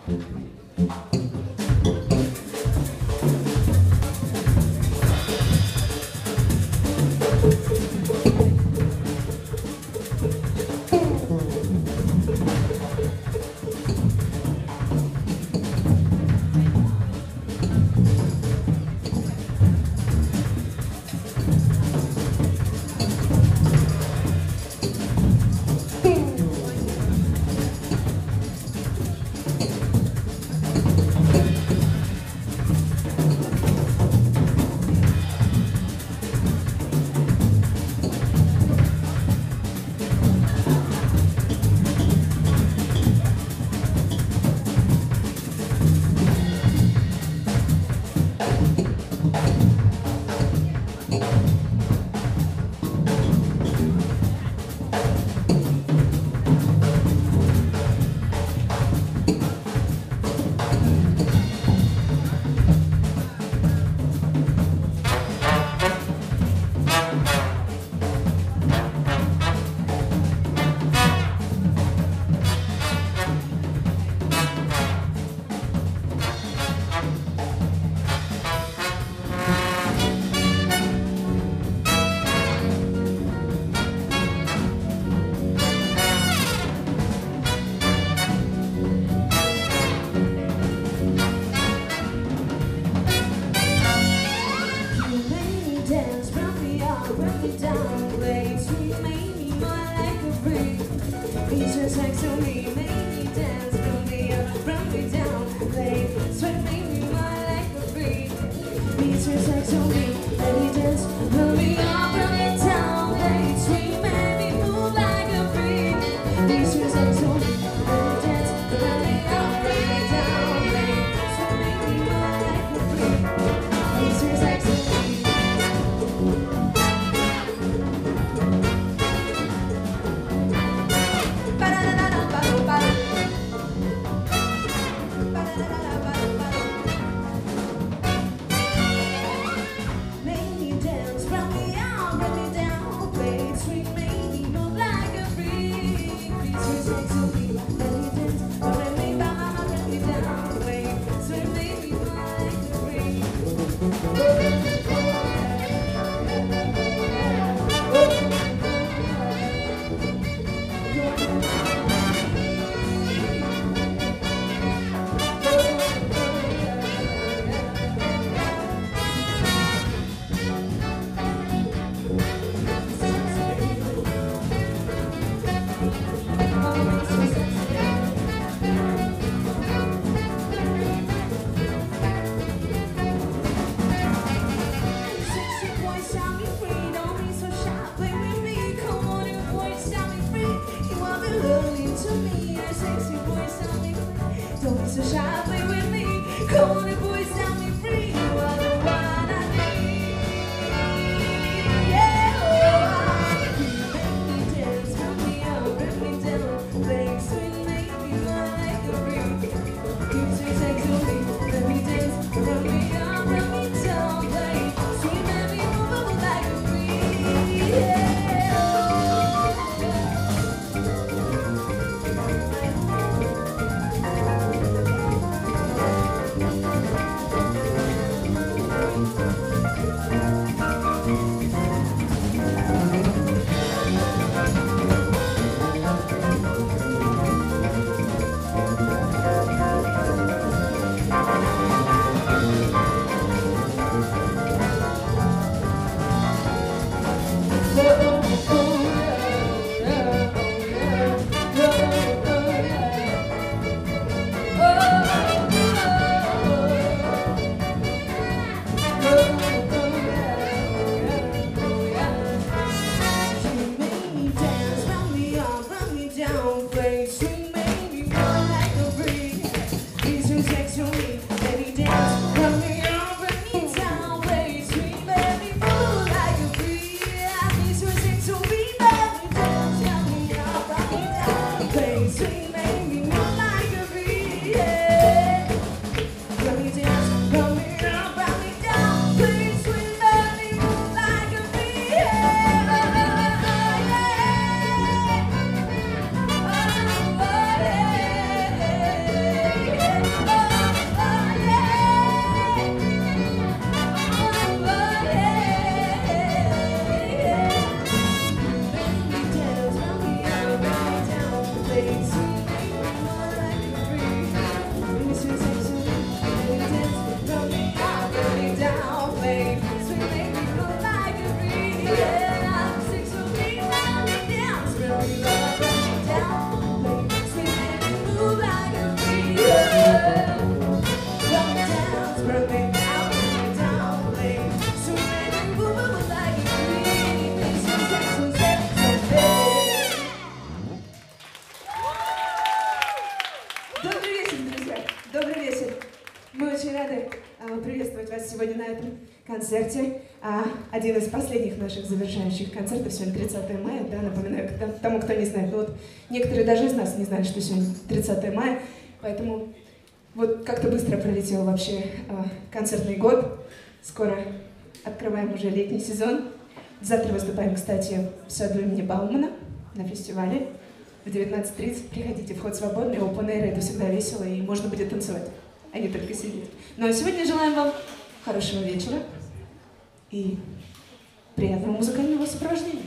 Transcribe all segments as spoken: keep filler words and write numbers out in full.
Yeah. Добрый вечер, друзья! Добрый вечер! Мы очень рады а, приветствовать вас сегодня на этом концерте. А, один из последних наших завершающих концертов. Сегодня тридцатое мая, да, напоминаю тому, кто не знает. Но вот некоторые даже из нас не знали, что сегодня тридцатое мая. Поэтому вот как-то быстро пролетел вообще а, концертный год. Скоро открываем уже летний сезон. Завтра выступаем, кстати, в саду имени Баумана на фестивале. В девятнадцать тридцать приходите, вход свободный, open air, это всегда весело, и можно будет танцевать, а не только сидеть. Ну а сегодня желаем вам хорошего вечера и приятного музыкального сопровождения.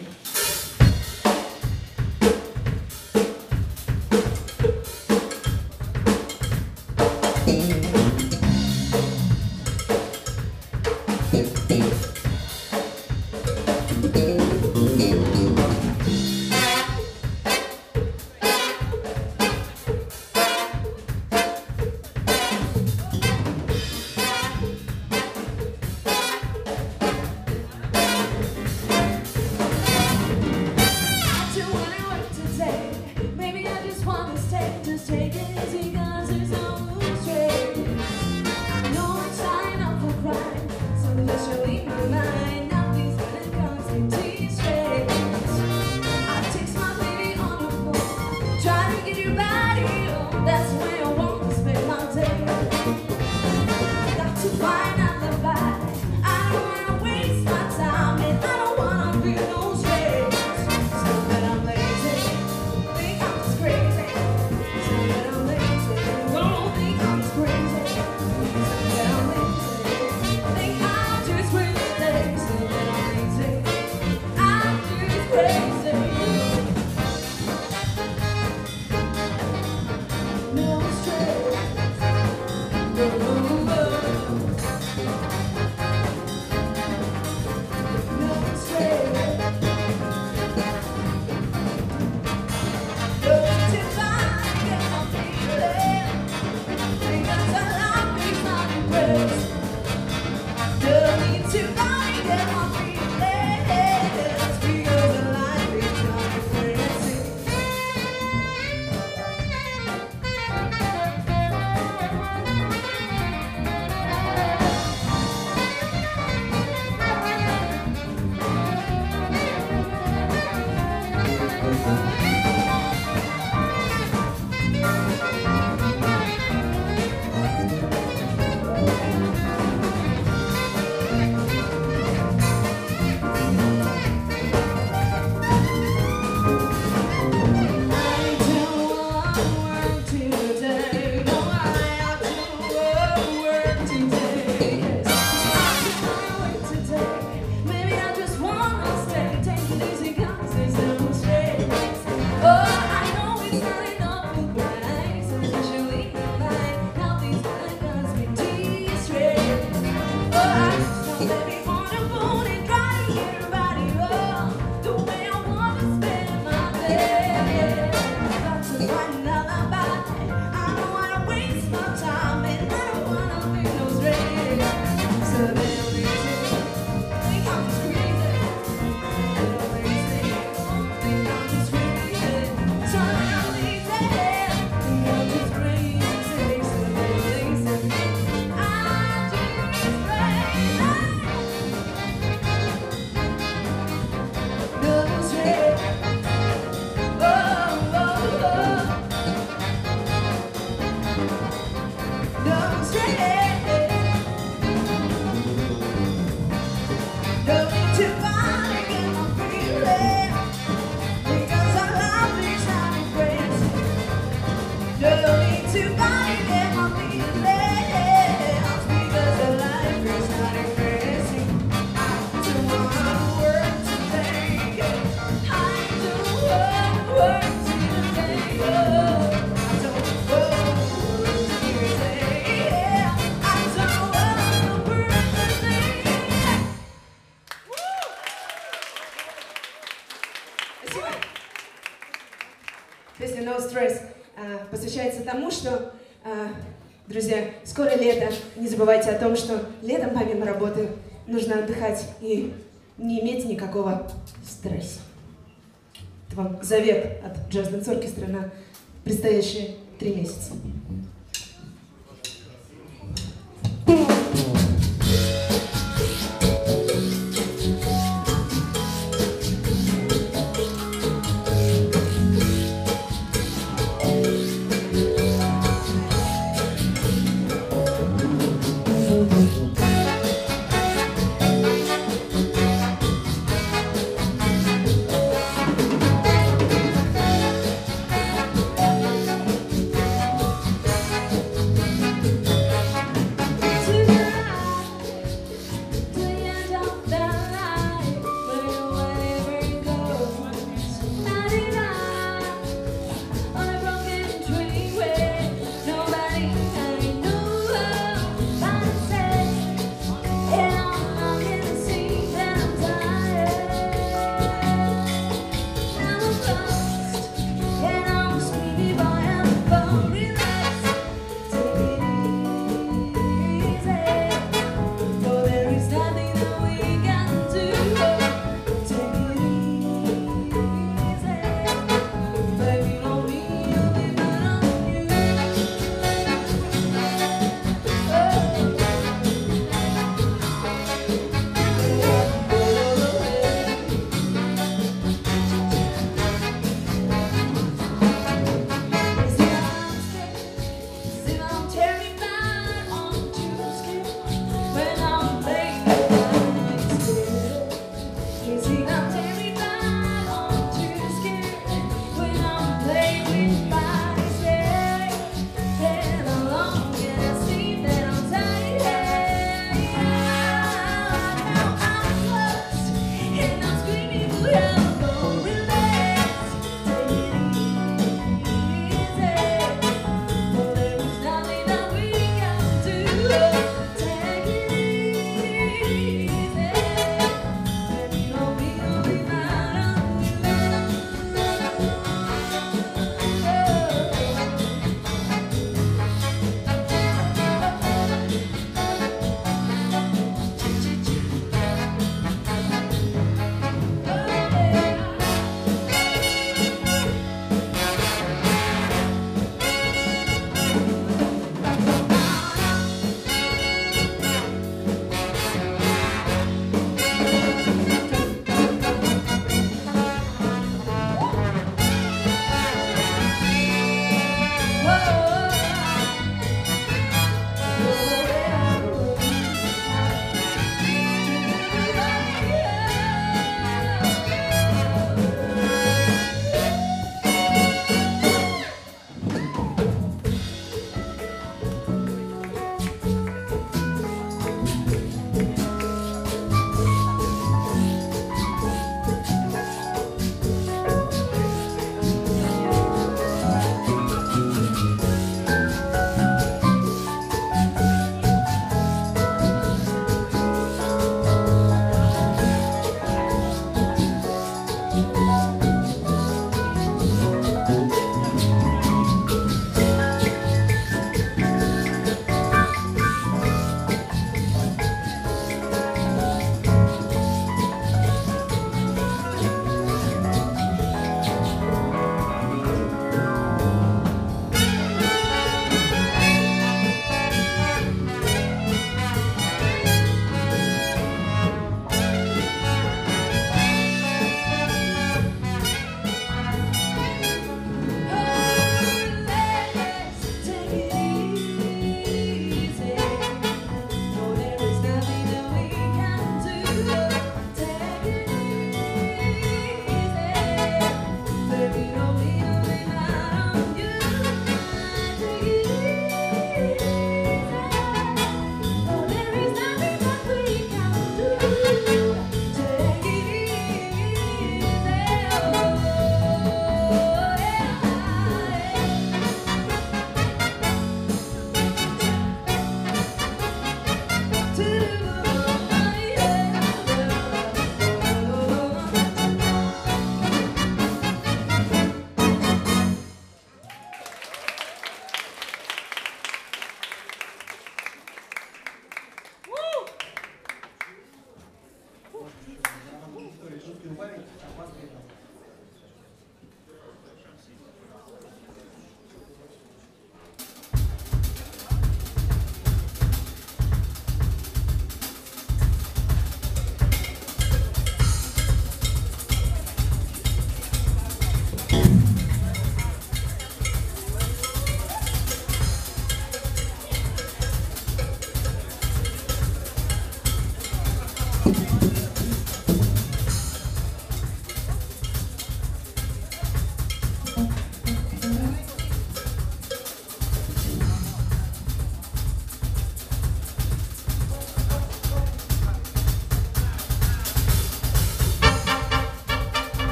Work today. а, посвящается тому, что, а, друзья, скоро лето. Не забывайте о том, что летом помимо работы нужно отдыхать и не иметь никакого стресса. Это вам завет от джаз-дэнс-оркестра на предстоящие три месяца.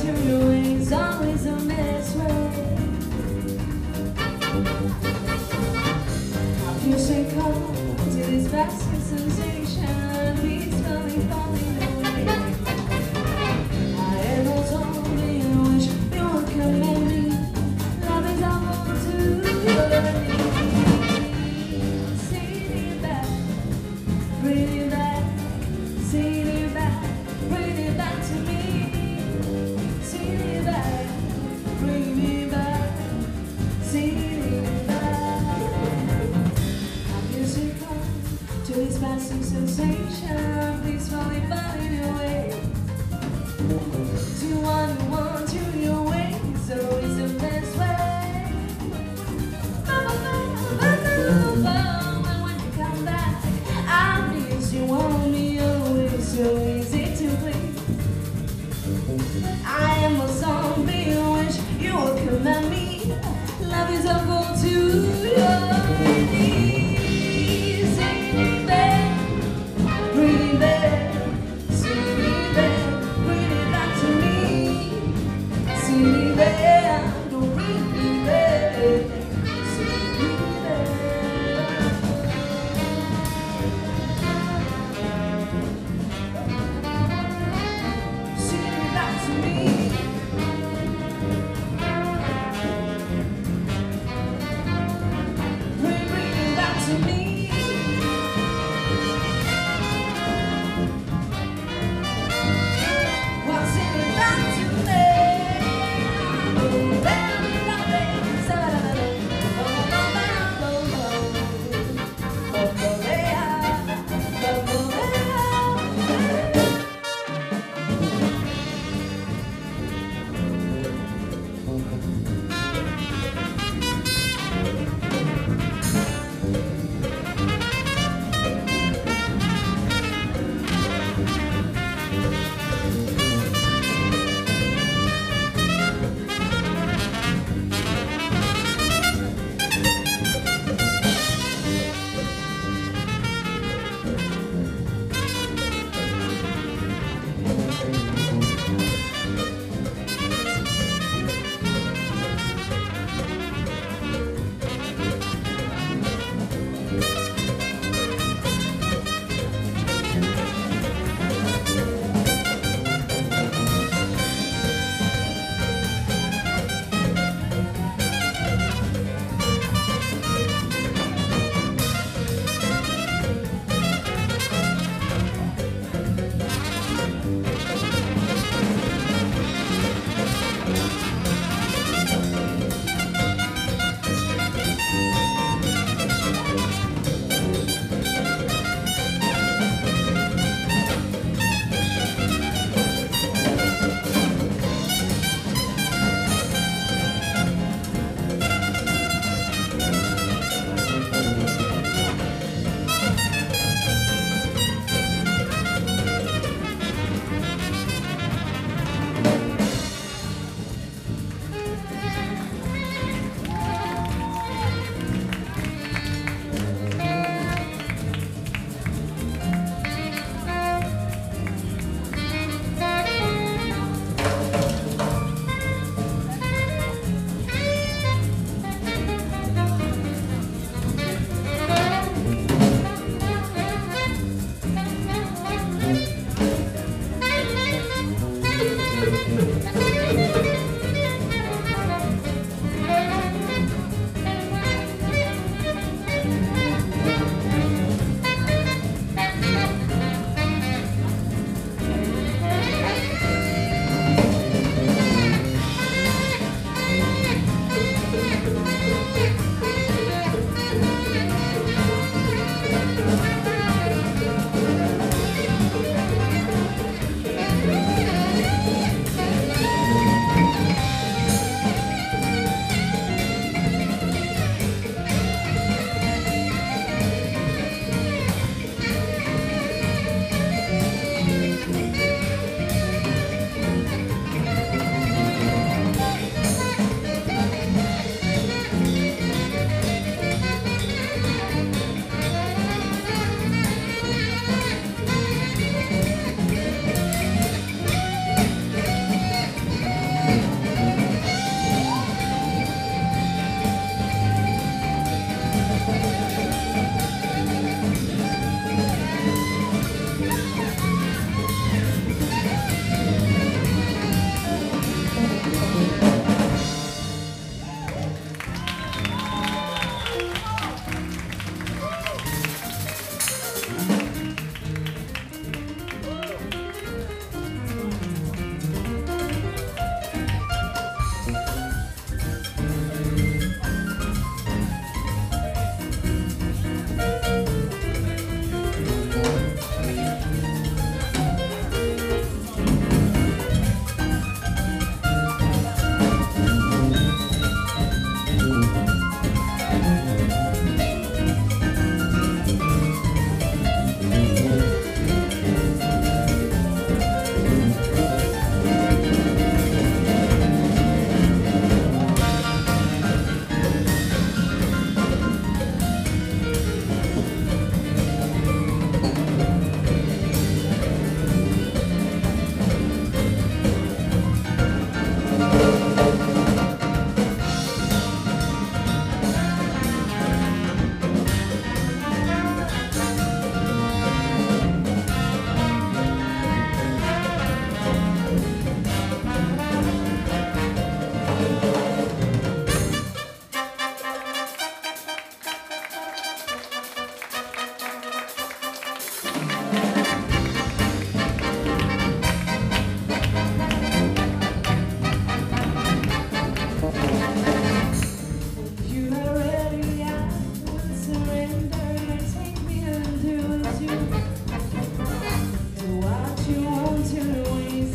to your wings, always the best way. I feel so cold to this basket sensation, peacefully falling away. I am a zombie, I wish you would come at me. Love is all to your knees. Sing it back, bring it back, sing it back, bring it back to me. Sing it back, bring me back, sing it back. Our music comes to this massive sensation, please slowly finding your way. To one who wants you your way, so it's the best way. But when you come back, I miss you, want me always, so easy to please. I am a zombie, I wish you would come at me. Love is awful to your knees. Sing it back, bring it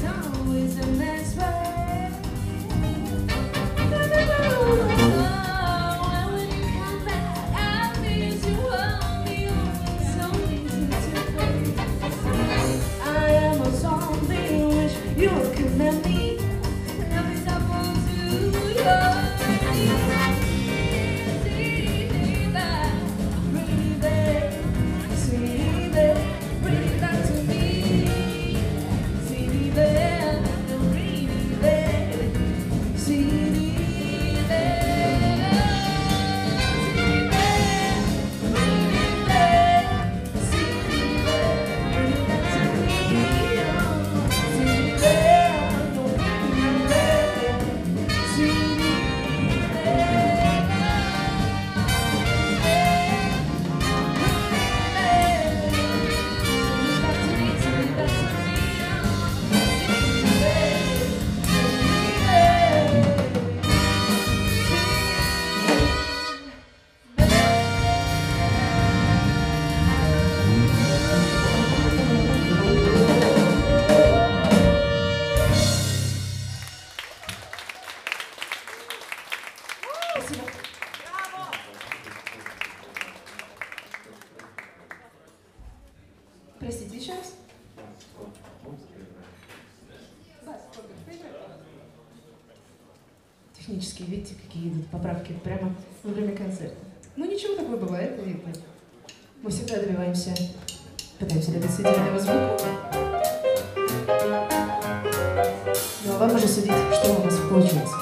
always a nice way. Oh, when you come back, I miss you. Hold me on, so easy to play. I am a zombie, wish you could let me. Love is up on to you. Простите, еще раз? Технические, видите, какие идут поправки прямо во время концерта. Ну ничего, такое бывает, видно. Мы всегда добиваемся, пытаемся добиться идеального звука. Ну а вам уже судить, что у вас получается.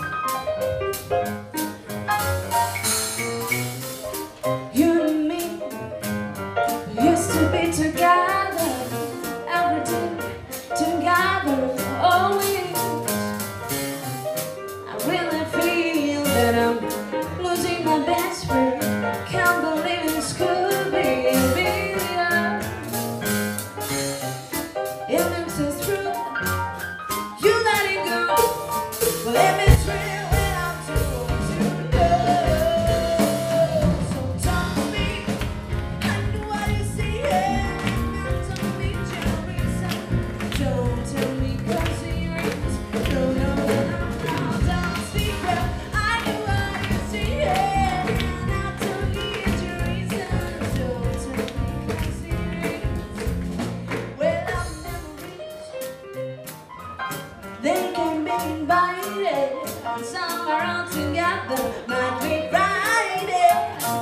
Somewhere all together might be Friday.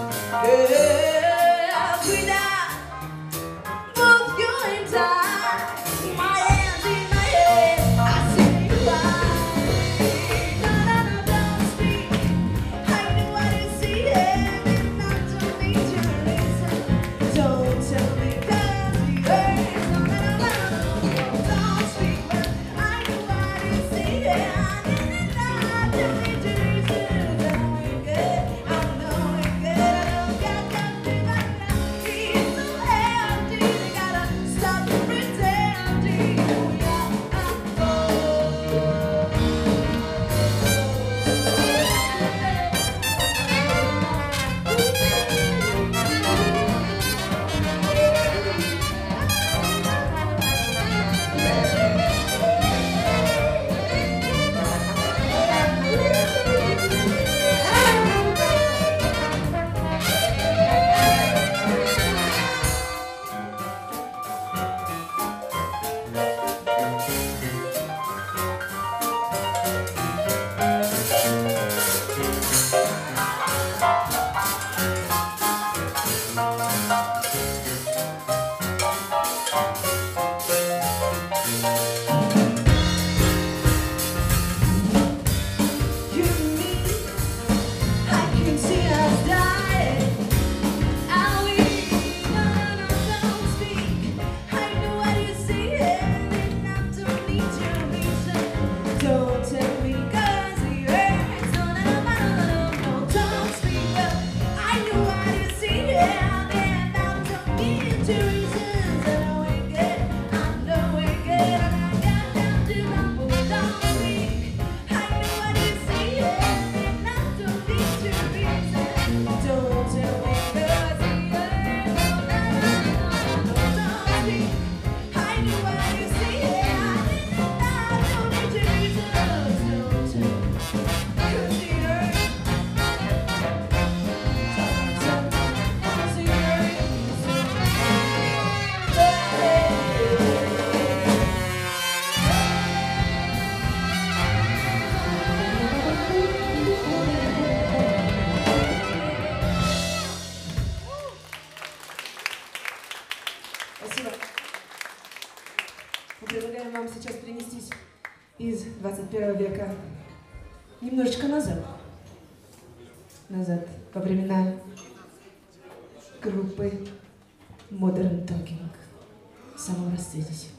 Yeah, we die, both you and I. My hands in my head, I see you cry. No, no, no, don't speak. I know what you see, and I don't need to listen. Don't tell me 'cause it hurts. No, no, no, no, don't speak. But I know what you see, and I don't need to listen. Мы предлагаем вам сейчас перенестись из двадцать первого века немножечко назад. Назад, во времена группы Modern Talking в самом расцвете сил.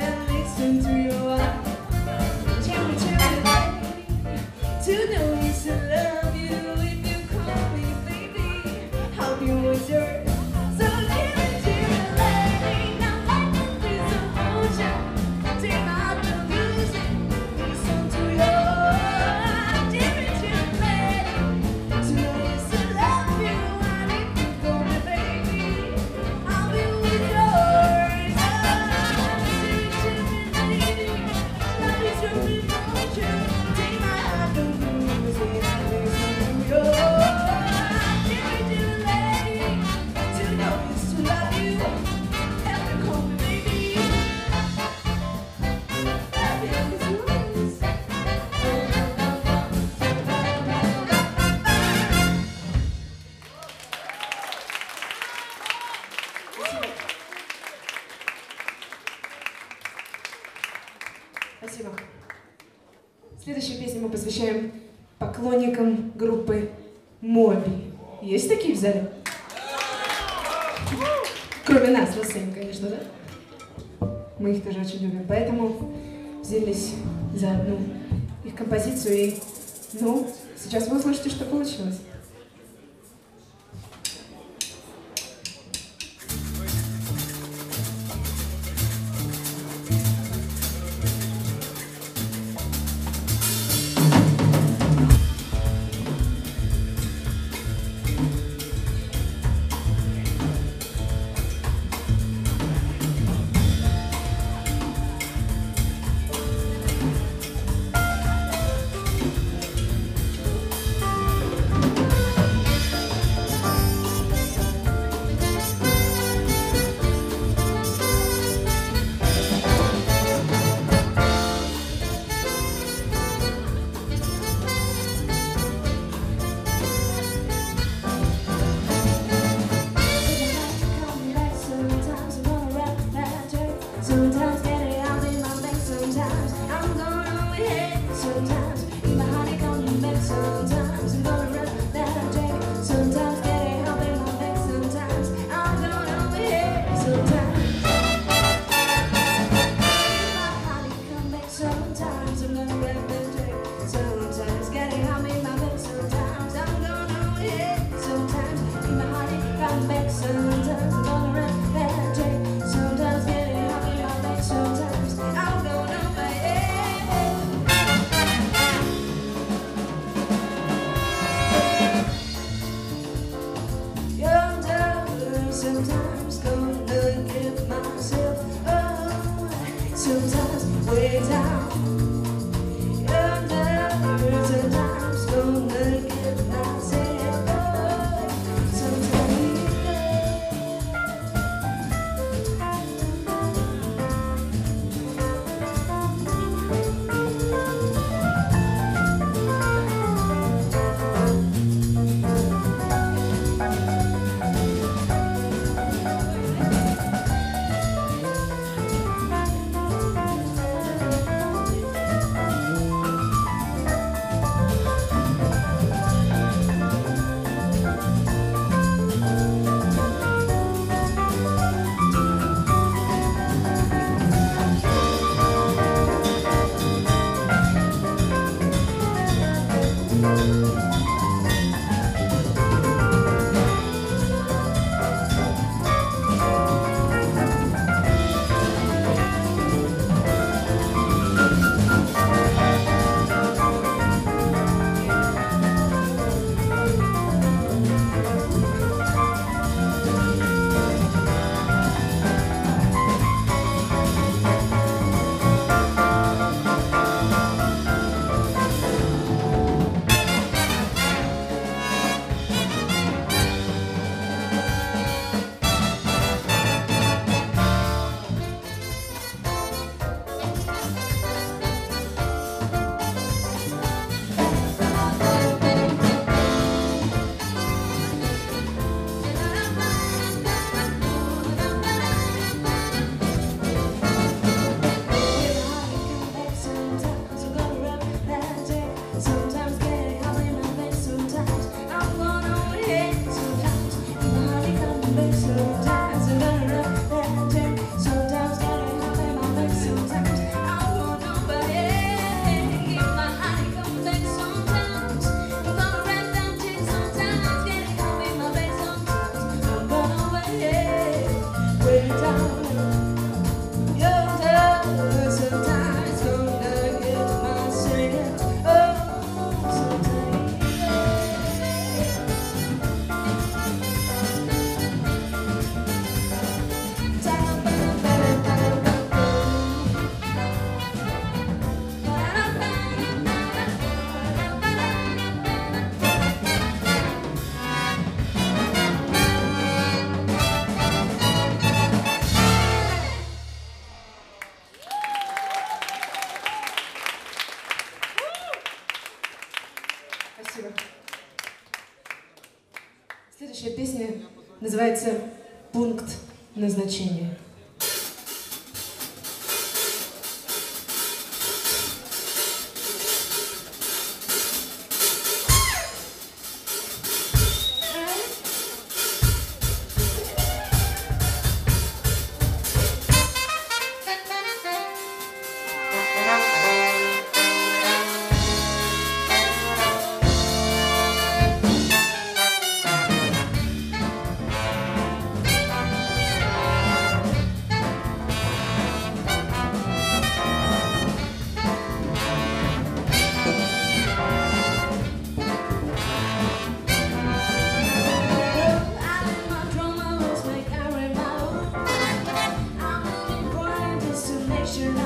To know yourself. Спасибо. Следующую песню мы посвящаем поклонникам группы Моби. Есть такие в зале? Кроме нас, нас самим, конечно, да? Мы их тоже очень любим, поэтому взялись за одну их композицию и, ну, сейчас вы услышите, что получилось. Следующая песня называется «Пункт назначения».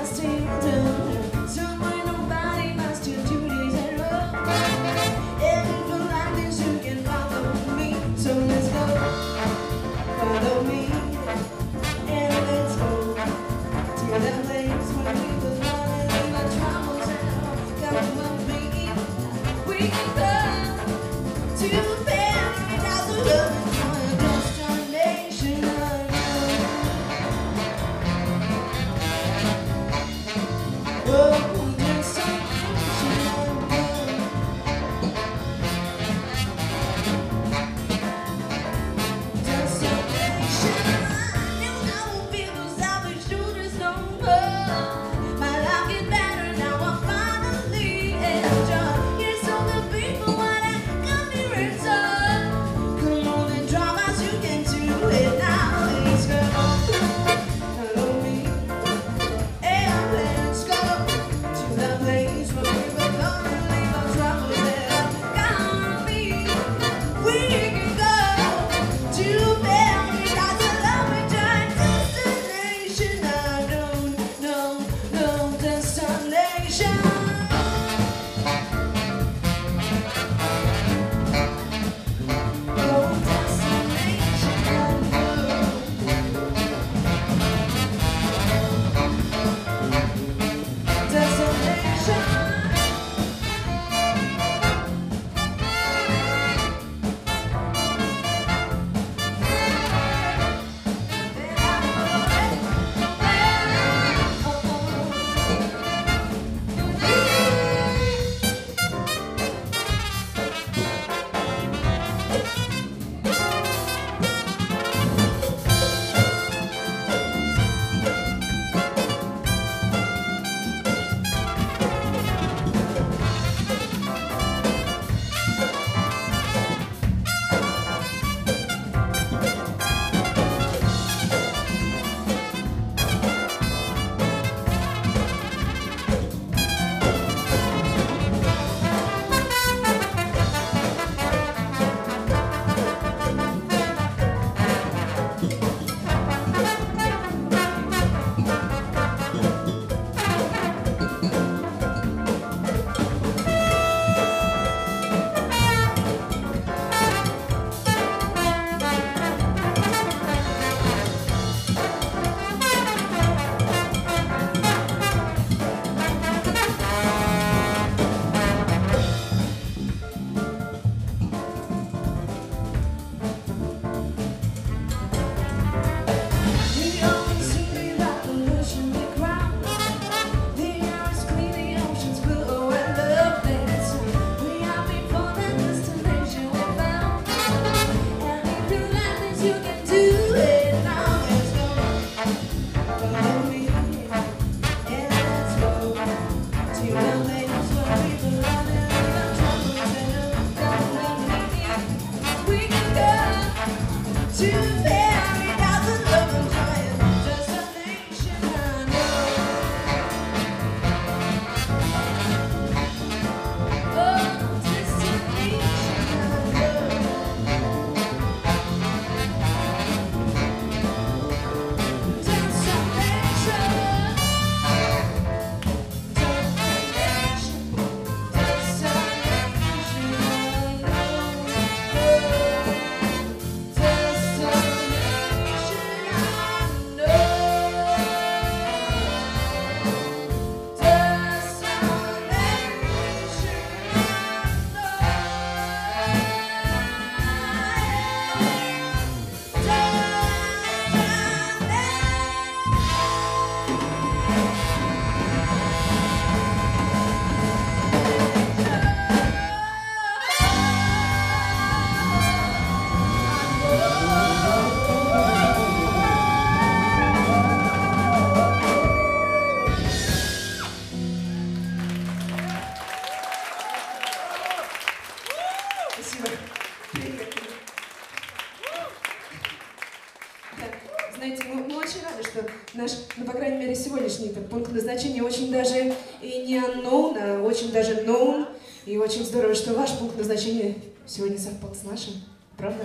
Знаете, мы, мы очень рады, что наш, ну, по крайней мере, сегодняшний так, пункт назначения очень даже и не unknown, а очень даже known. И очень здорово, что ваш пункт назначения сегодня совпал с нашим. Правда?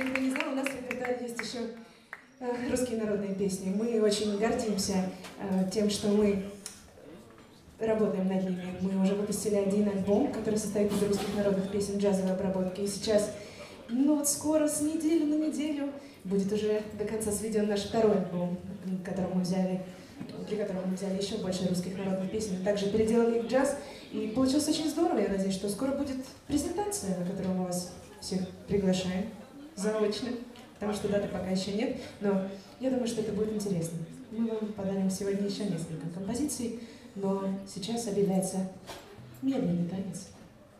если кто не знал, у нас в репертуаре есть еще э, русские народные песни. Мы очень гордимся э, тем, что мы работаем над ними. Мы уже выпустили один альбом, который состоит из русских народных песен джазовой обработки. И сейчас, ну вот скоро, с недели на неделю, будет уже до конца сведен наш второй альбом, который мы взяли, для которого мы взяли еще больше русских народных песен. Также переделали их в джаз. И получилось очень здорово. Я надеюсь, что скоро будет презентация, на которую мы вас всех приглашаем заочно, потому что даты пока еще нет. Но я думаю, что это будет интересно. Мы вам подарим сегодня еще несколько композиций, но сейчас объявляется медленный танец.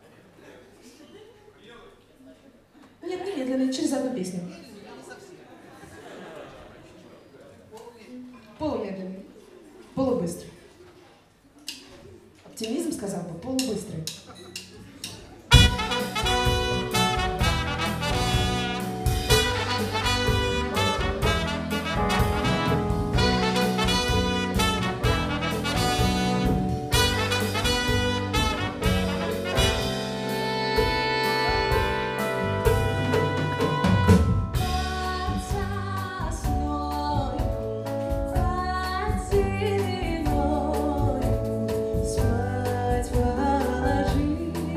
Нет, не медленный, через одну песню. Полумедленный, полубыстрый. Оптимизм сказал бы, полубыстрый. Спать положи.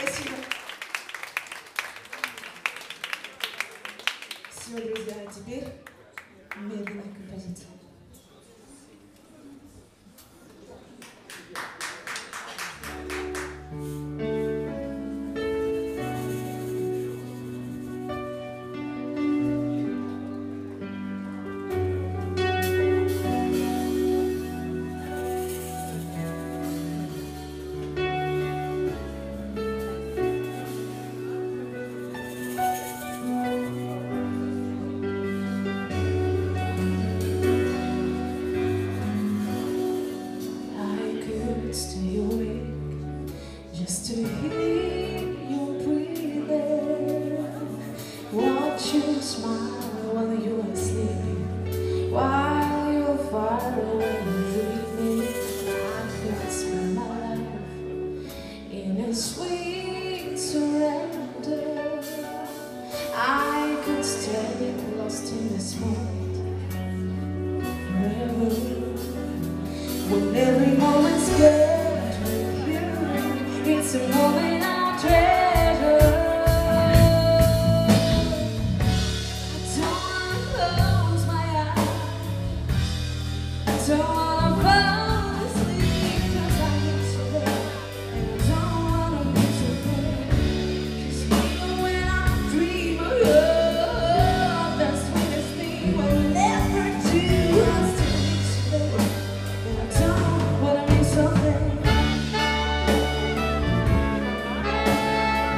Спасибо. Все, друзья, а теперь медленная композиция. Stay awake just to hear you breathing, watch you smile while you are sleeping, while you're far away dreaming. I could spend my life in a sweet surrender. I could stay lost in this moment forever. When every moment's good with you, it's a moment I'll treasure. I don't wanna close my eyes, I don't wanna fall asleep, 'cause I get so bad, and I don't wanna be so bad. 'Cause even when I dream of love, the sweetest thing will never do. I still get so bad. Wanna be something.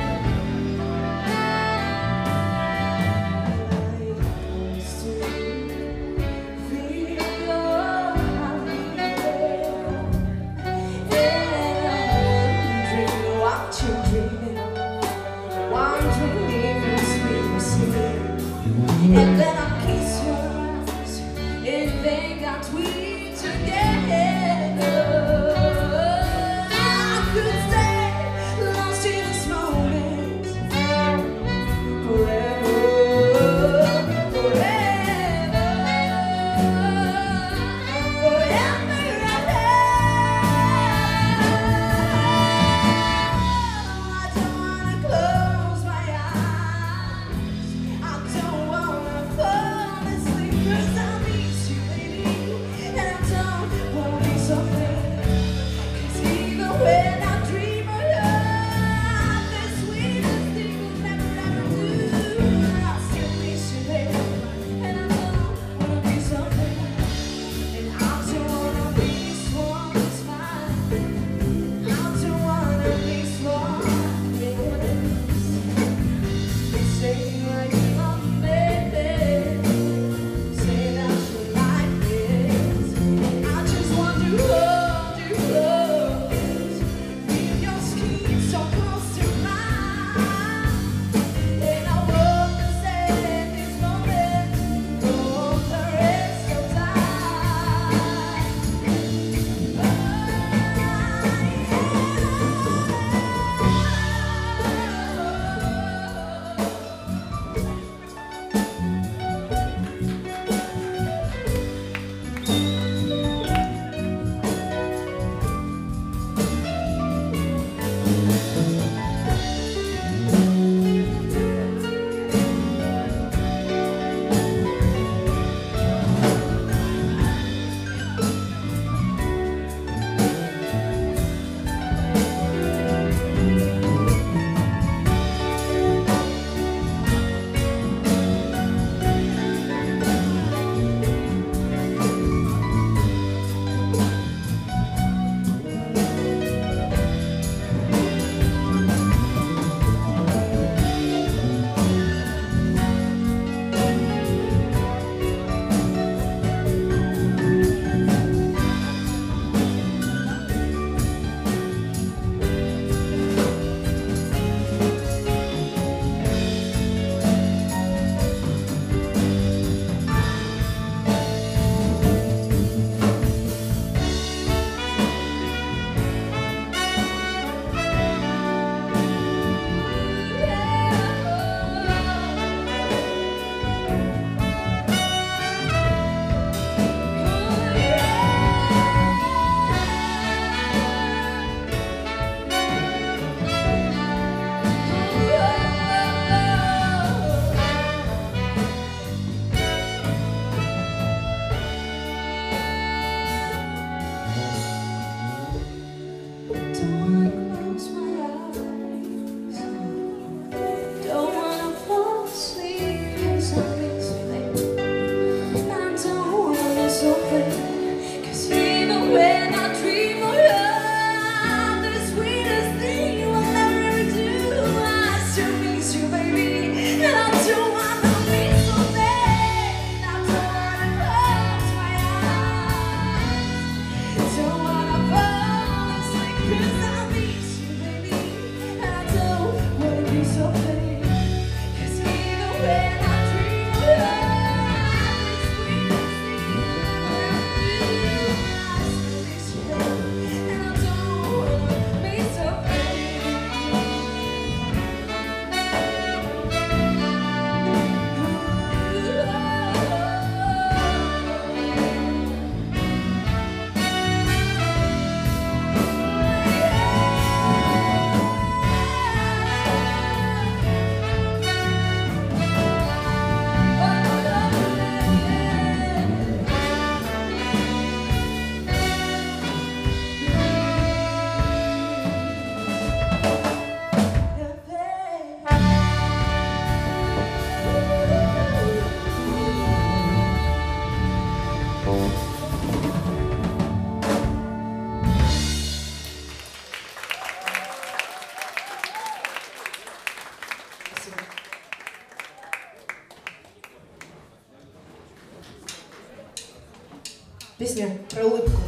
песня про улыбку.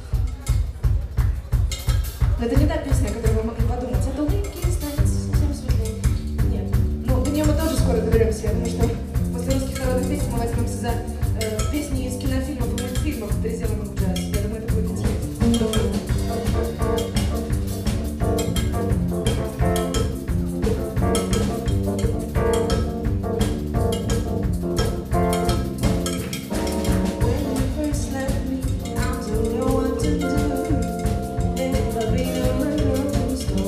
Но это не та песня, о которой вы могли подумать. От улыбки станется совсем светлее. Нет. Ну, до нее мы тоже скоро доберемся. Я думаю, что после русских народных песен мы возьмемся за э, песни из кинофильмов и мультфильмов «Переделанных в джаз». Я думаю, это будет интересно. Never been a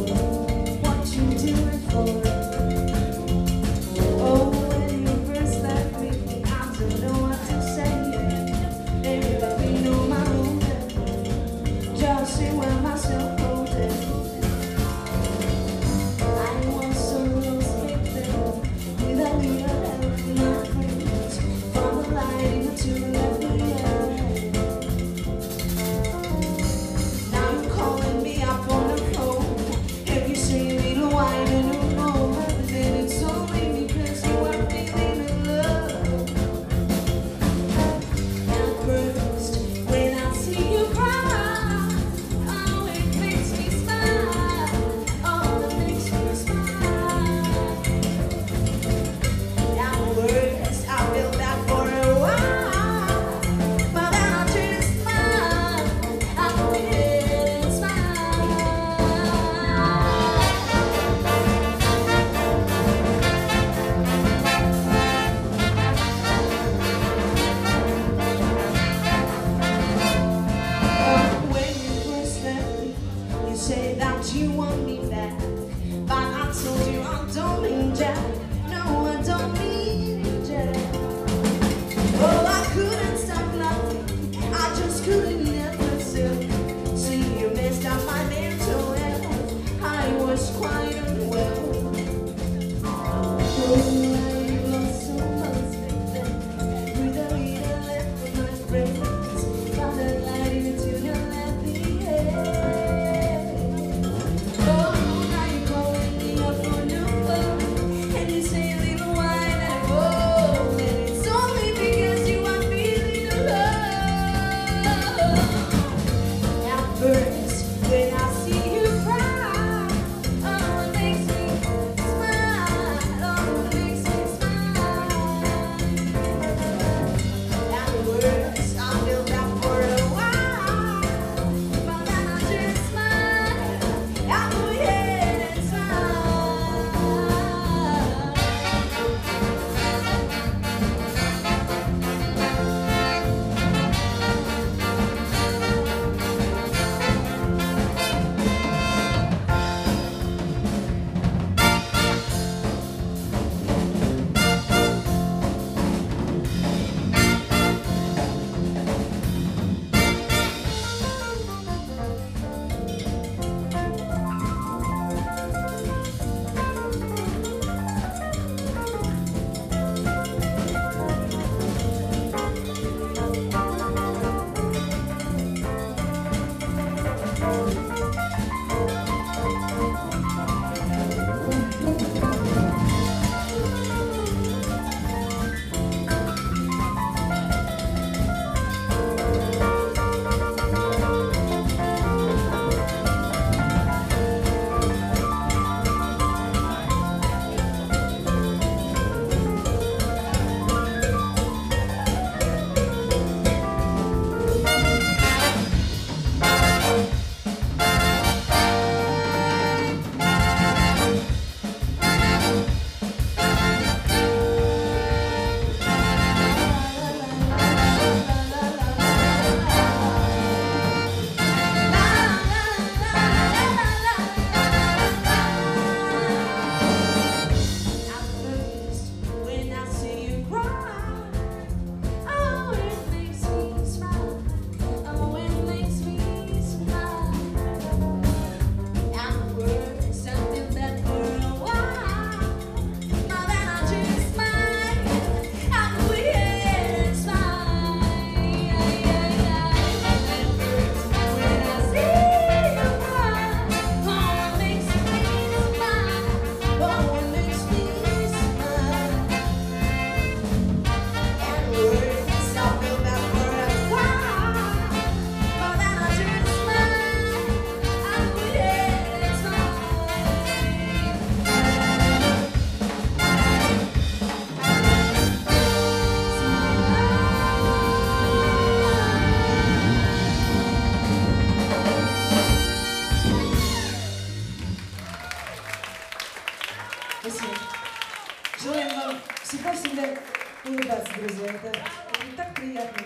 Спасибо. Желаем вам всегда-всегда улыбаться, друзья. Это, это так приятно.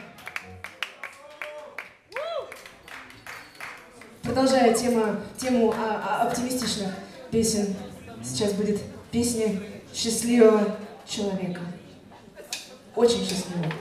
Продолжая тему, тему а, а, оптимистичных песен, сейчас будет песня счастливого человека. Очень счастливого.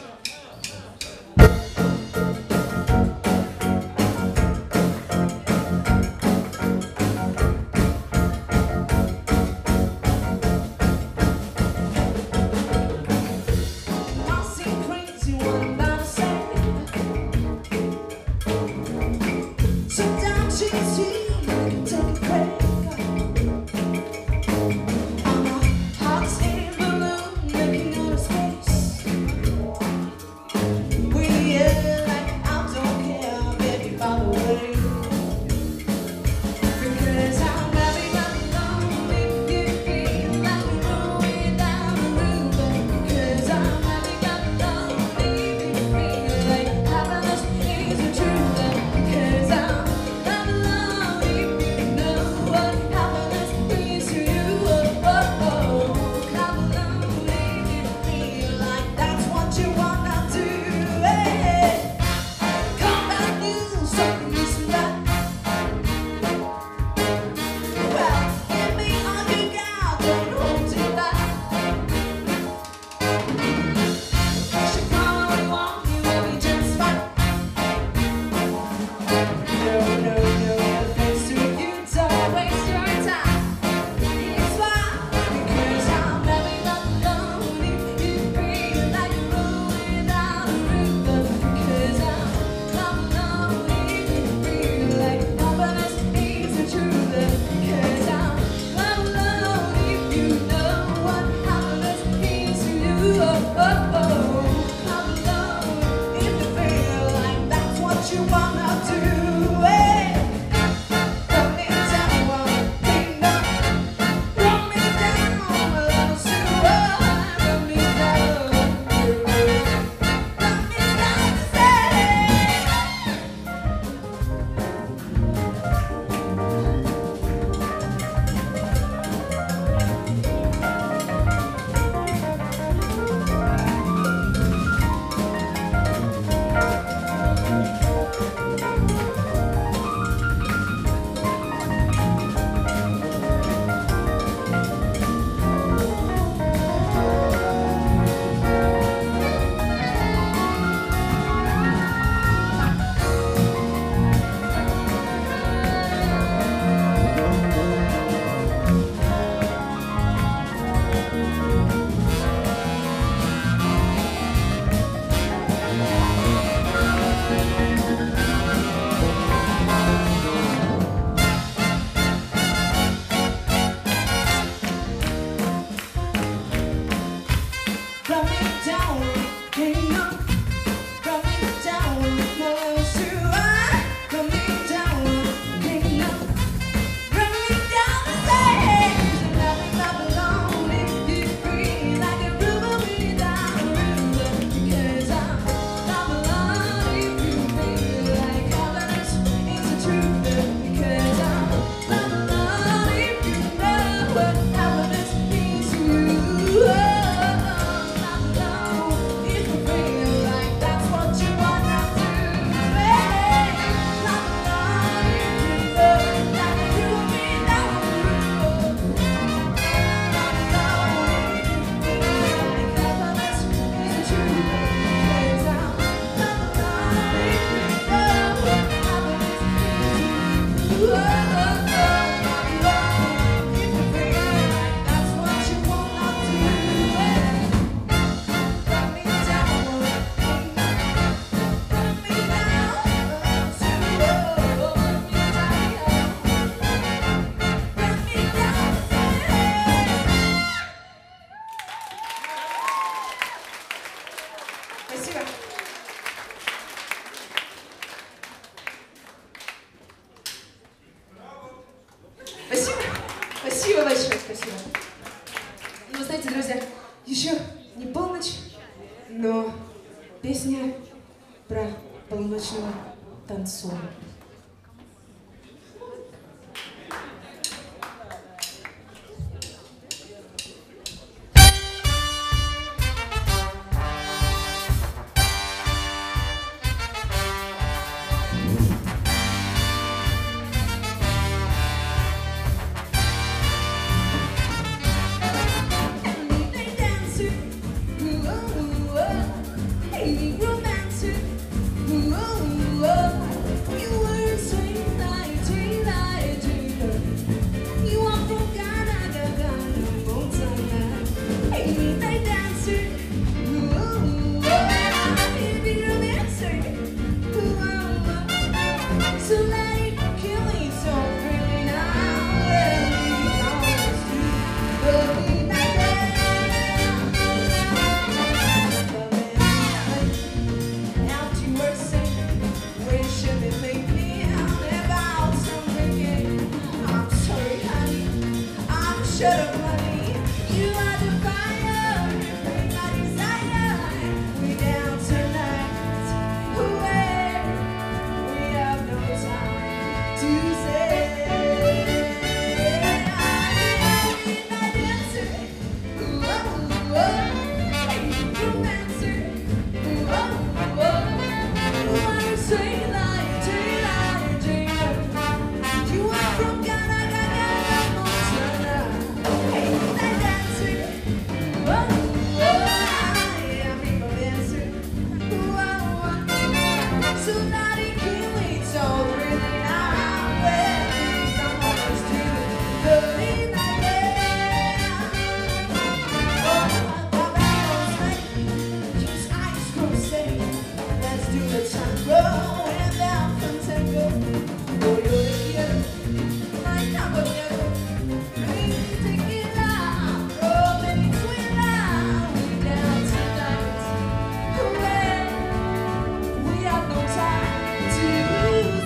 Спасибо большое, спасибо. Ну, знаете, друзья, еще не полночь, но песня про полуночного танцора. short of money. You are the fire, bring my desire. We down tonight, away. We have no time to say. Midnight dancer, ooh, oh, ooh, oh. Hey, romancer, ooh, oh, ooh, oh. You wanna say like, say like, dreamer. You are from Ghana, Ghana, Montana. Hey, midnight dancer, ooh, oh, ooh, oh. Yeah, people dancer, ooh, oh, oh. So naughty, killing, so really now. Well, come on, let's do the midnight dance. Oh, my battle's ready. Just ice cream city. Let's do the tango and down from tango. Oh, you're the hero. My number never. Baby, take it out. Oh, baby, twin out. We down tonight. Away. We have no time to lose.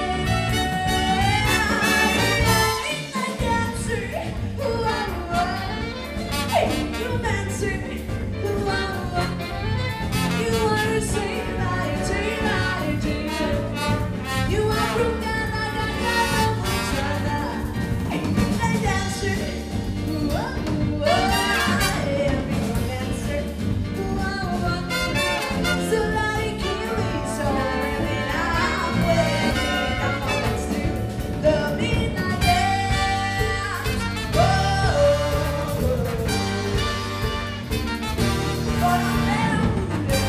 Midnight dancer. Ooh, oh, oh. Hey, romancer. Ooh, oh, oh. You wanna say like, say like, dreamer. You are from Ghana, Ghana, Montana. Hey, midnight dancer. Ooh, oh, ooh, oh. Yeah, big romancer. Ooh, oh, oh. So naughty, killing, so really now. Well, come on, let's do the midnight dance. Whoa, for the melody.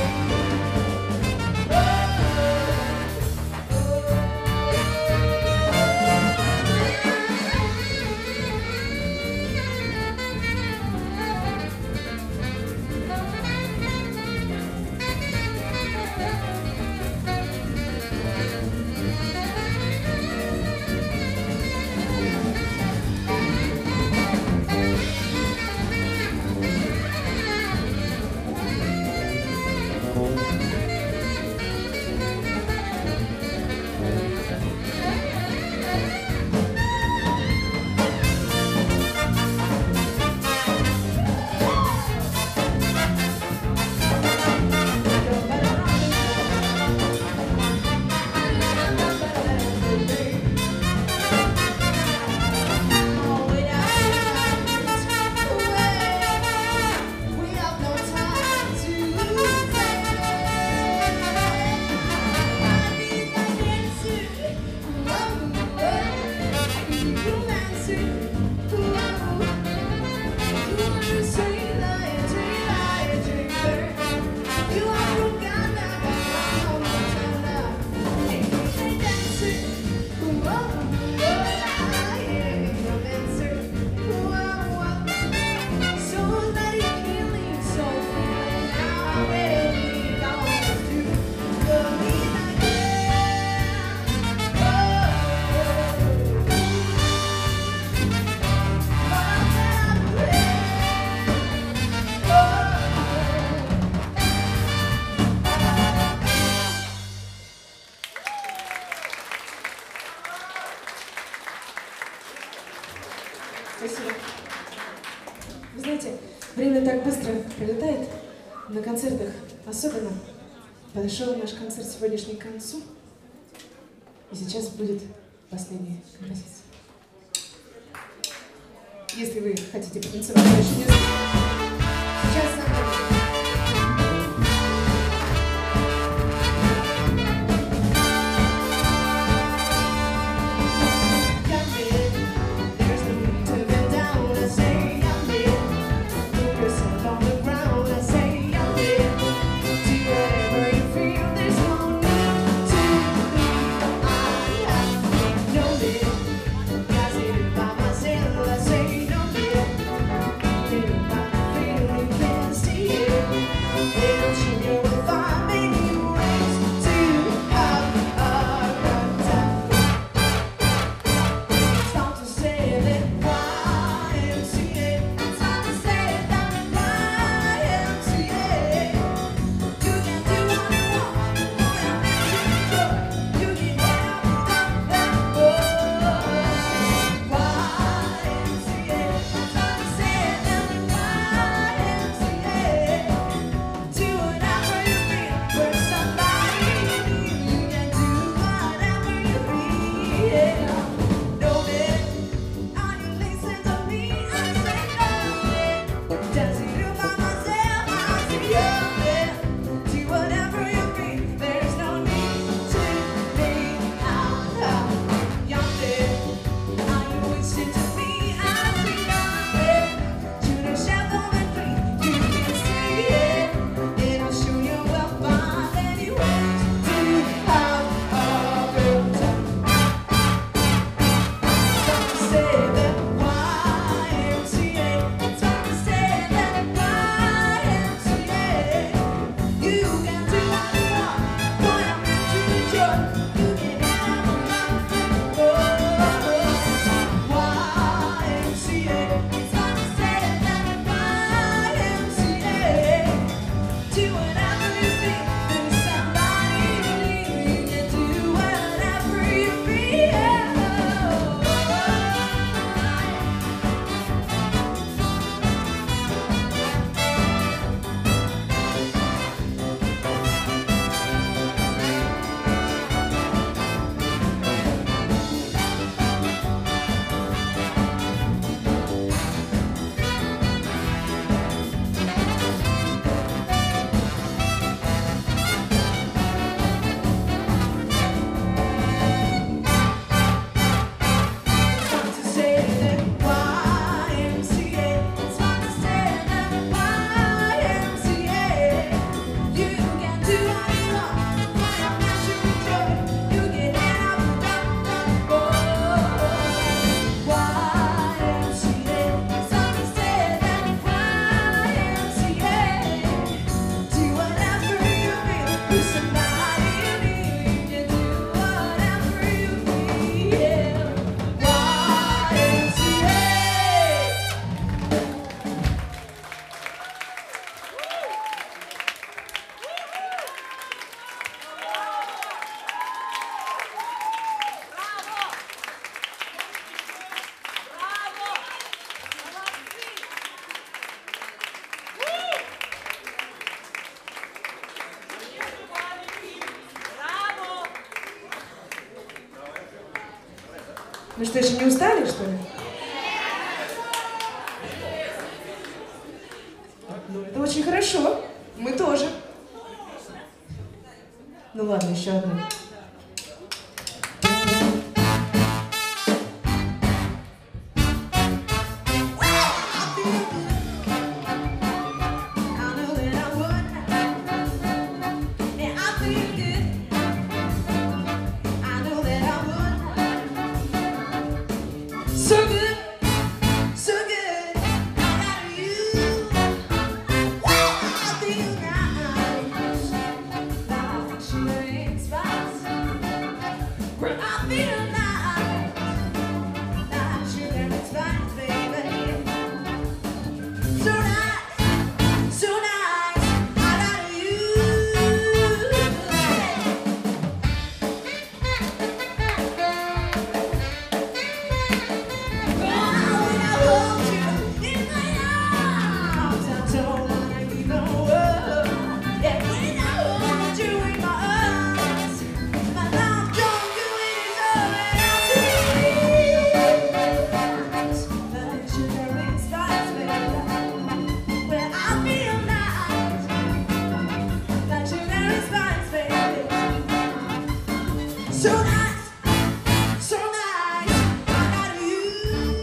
Спасибо. Вы знаете, время так быстро пролетает на концертах, особенно. Подошел наш концерт сегодняшний к концу, и сейчас будет последняя композиция. Если вы хотите потанцевать дальше, не знаю. Сейчас нам By myself, I say no, no, no, no. Ну что, еще не устали, что ли? Ну, это очень хорошо. Мы тоже. Ну ладно, еще одну. So good, so good, I got you. Wow, I feel nice, like shooting spots. Well, I feel nice, like shooting spots, baby. So nice, so nice, I got you. So nice, so nice, I got you.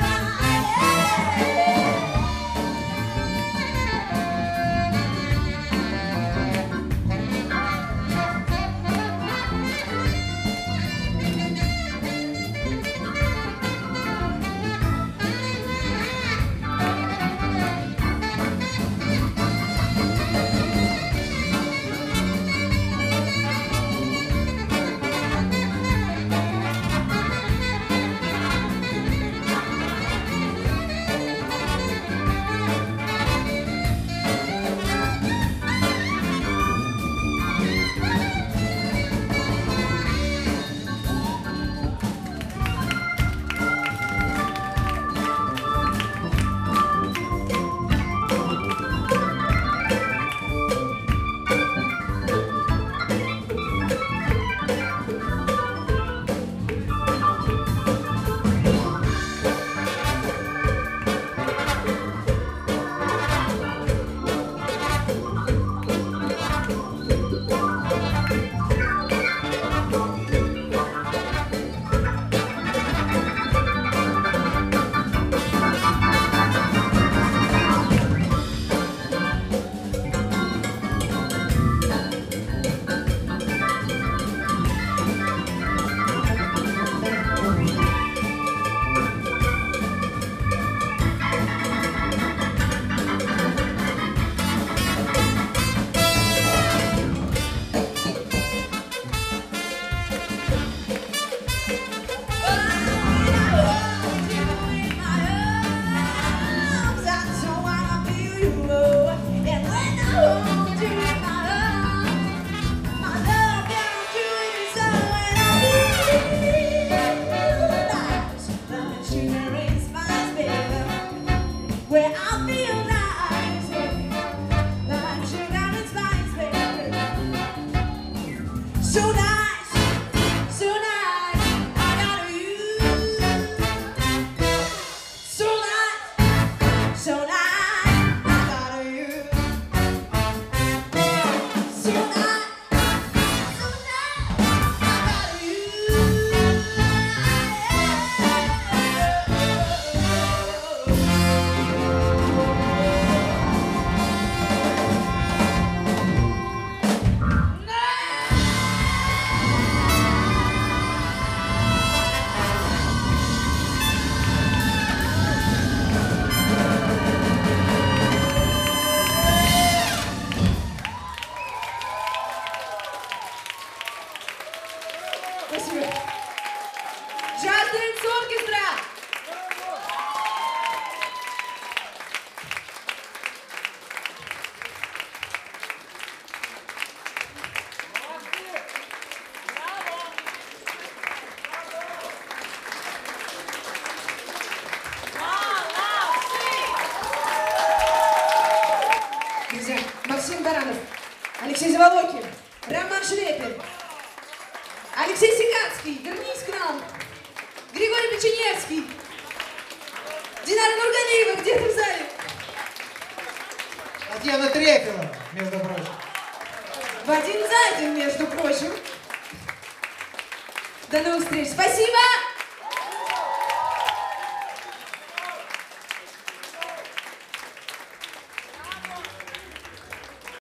Where I feel nice, like sugar and spice, baby. So nice, so nice, I got you. So nice, so nice, I got you. So nice, so nice, I got you. Спасибо. Jazz Dance Orchestra! Друзья, Максим Баранов, Алексей Григорий Печеневский. Динара Нургалиева, где ты в зале? Татьяна Трефилова, между прочим. Вадим Зайдин, между прочим. До новых встреч. Спасибо!